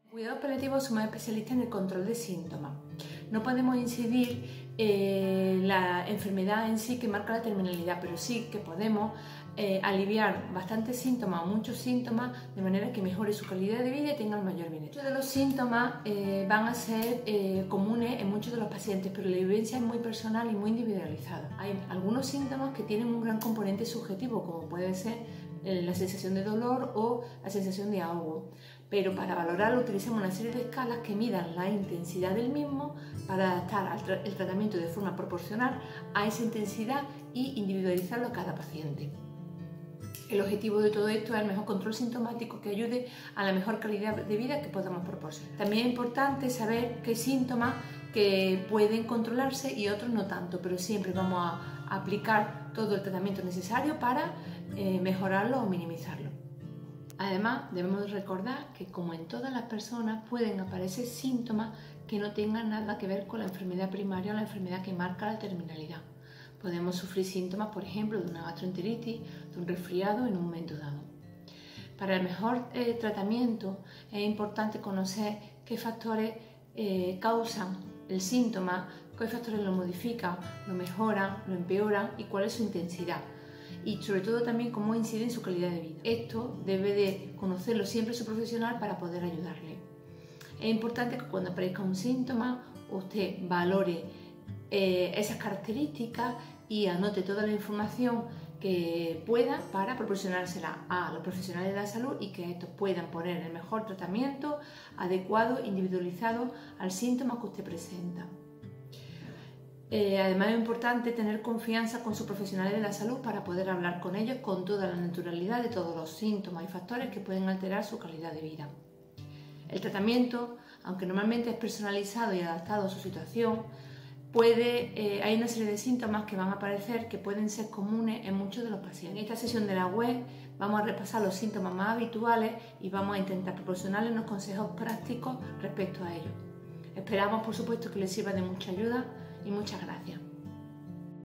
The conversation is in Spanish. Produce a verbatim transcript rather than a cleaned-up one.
Cuidados paliativos somos especialistas en el control de síntomas. No podemos incidir en la enfermedad en sí que marca la terminalidad, pero sí que podemos eh, aliviar bastantes síntomas o muchos síntomas de manera que mejore su calidad de vida y tenga el mayor bienestar. Muchos de los síntomas eh, van a ser eh, comunes en muchos de los pacientes, pero la vivencia es muy personal y muy individualizada. Hay algunos síntomas que tienen un gran componente subjetivo, como puede ser eh, la sensación de dolor o la sensación de ahogo. Pero para valorarlo utilizamos una serie de escalas que midan la intensidad del mismo para adaptar tra el tratamiento de forma proporcional a esa intensidad y individualizarlo a cada paciente. El objetivo de todo esto es el mejor control sintomático que ayude a la mejor calidad de vida que podamos proporcionar. También es importante saber qué síntomas que pueden controlarse y otros no tanto, pero siempre vamos a aplicar todo el tratamiento necesario para eh, mejorarlo o minimizarlo. Además, debemos recordar que, como en todas las personas, pueden aparecer síntomas que no tengan nada que ver con la enfermedad primaria o la enfermedad que marca la terminalidad. Podemos sufrir síntomas, por ejemplo, de una gastroenteritis, de un resfriado en un momento dado. Para el mejor eh, tratamiento es importante conocer qué factores eh, causan el síntoma, qué factores lo modifican, lo mejoran, lo empeoran y cuál es su intensidad. Y sobre todo también cómo incide en su calidad de vida. Esto debe de conocerlo siempre su profesional para poder ayudarle. Es importante que cuando aparezca un síntoma usted valore eh, esas características y anote toda la información que pueda para proporcionársela a los profesionales de la salud y que estos puedan poner el mejor tratamiento adecuado, individualizado al síntoma que usted presenta. Eh, además es importante tener confianza con sus profesionales de la salud para poder hablar con ellos con toda la naturalidad de todos los síntomas y factores que pueden alterar su calidad de vida. El tratamiento, aunque normalmente es personalizado y adaptado a su situación, puede, eh, hay una serie de síntomas que van a aparecer que pueden ser comunes en muchos de los pacientes. En esta sesión de la web vamos a repasar los síntomas más habituales y vamos a intentar proporcionarles unos consejos prácticos respecto a ellos. Esperamos, por supuesto, que les sirva de mucha ayuda y muchas gracias.